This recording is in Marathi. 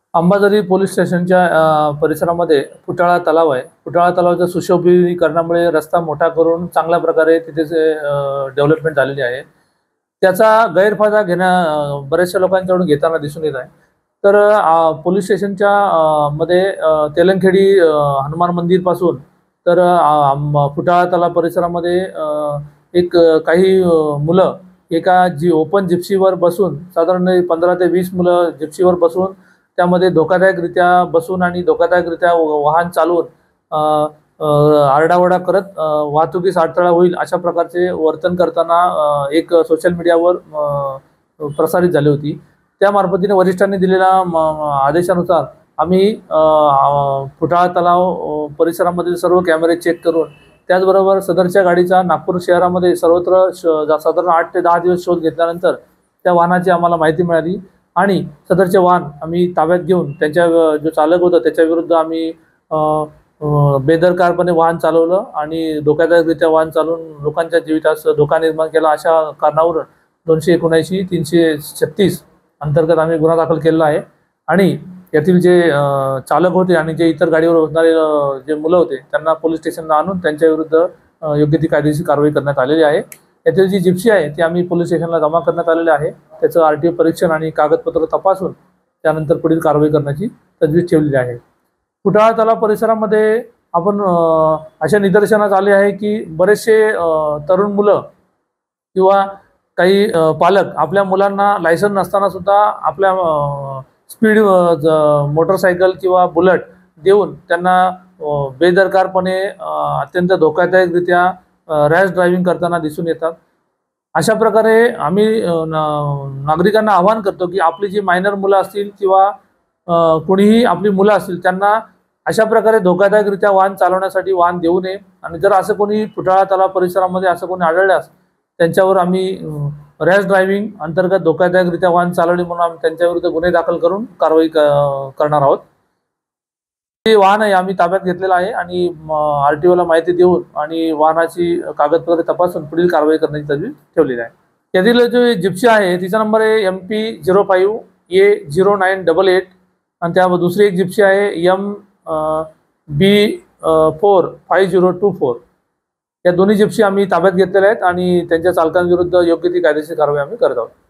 अंबाझरी पोलीस स्टेशनच्या परिसरामध्ये फुटाळा तलाव आहे. फुटाळा तलावाच्या सुशोभीकरणामुळे रस्ता मोठा करून चांगल्या प्रकारे तिथे डेव्हलपमेंट झालेली आहे. त्याचा गैरफायदा बऱ्याचशा लोकांकडून घेताना दिसून येत आहे. तर पोलीस स्टेशनच्या मध्ये तेलंगखेडी हनुमान मंदिरपासून तर फुटाळा तलाव परिसरामध्ये एक काही मुलं एका ओपन जिप्सीवर बसून साधारण 15 ते 20 मुलं जिप्सीवर बसून त्यामध्ये धोकादायकरित्या बसून आणि धोकादायकरित्या वाहन चालवून आरडाओरडा करत वाहतुकीस अडथळा होईल अशा प्रकारचे वर्तन करताना एक सोशल मीडियावर प्रसारित झाली होती. त्या मार्फतीने वरिष्ठांनी दिलेल्या आदेशानुसार आम्ही फुटाळा तलाव परिसरामधील सर्व कॅमेरे चेक करून त्याचबरोबर सदरच्या गाडीचा नागपूर शहरामध्ये सर्वत्र साधारण 8 ते 10 दिवस शोध घेतल्यानंतर त्या वाहनाची आम्हाला माहिती मिळाली आणि सदरचे वाहन आम्ही ताब्यात घेऊन त्यांच्या जो चालक होता त्याच्याविरुद्ध आम्ही बेदरकारपणे वाहन चालवलं आणि धोकादायकरित्या वाहन चालवून लोकांच्या जीवितास धोका निर्माण केला अशा कारणावरून 279 336 अंतर्गत आम्ही गुन्हा दाखल केलेला आहे. आणि यातील जे चालक होते आणि जे इतर गाडीवर बसणारे जे मुलं होते त्यांना पोलीस स्टेशनला आणून त्यांच्या विरुद्ध योग्य ती कायदेशीर कारवाई करण्यात आलेली आहे. यातील जी जिप्सी आहे ती आम्ही पोलीस स्टेशनला जमा करण्यात आलेली आहे. त्याचं RTO परीक्षण आणि कागदपत्र तपासून त्यानंतर पुढील कारवाई करण्याची तजवीज ठेवलेली आहे. फुटाळा तलाव परिसरामध्ये आपण अशा निदर्शनास आले आहे की बरेचसे तरुण मुलं किंवा काही पालक आपल्या मुलांना लायसन नसताना सुद्धा आपल्या स्पीड मोटरसायकल किंवा बुलेट देऊन त्यांना बेदरकारपणे अत्यंत धोकादायकरित्या रॅश ड्रायव्हिंग करताना दिसून येतात. अशा प्रकारे आम्ही नागरिकांना आवाहन करतो की आपली जी मायनर मुलं असतील किंवा कोणीही आपली मुलं असतील त्यांना अशा प्रकारे धोकादायकरित्या वाहन चालवण्यासाठी वाहन देऊ नये. आणि जर असं कोणी फुटाळा तलाव परिसरामध्ये असं कोणी आढळल्यास त्यांच्यावर आम्ही रॅश ड्रायव्हिंग अंतर्गत धोकादायकरित्या वाहन चालवले म्हणून आम्ही त्यांच्याविरुद्ध गुन्हे दाखल करून कारवाई करणार आहोत. हे वाहन आहे आम्ही ताब्यात घेतलेलं आहे आणि RTOला माहिती देऊन आणि वाहनाची कागदपत्रे तपासून पुढील कारवाई करण्याची तजवीज ठेवलेली आहे. यातील जो जिप्सी आहे तिचा नंबर आहे MP05A0988 आणि त्या दुसरी एक जिप्सी आहे MB45024. या दोन्ही जिप्सी आम्ही ताब्यात घेतलेल्या आहेत आणि त्यांच्या चालकांविरुद्ध योग्य ती कायदेशीर कारवाई आम्ही करत आहोत.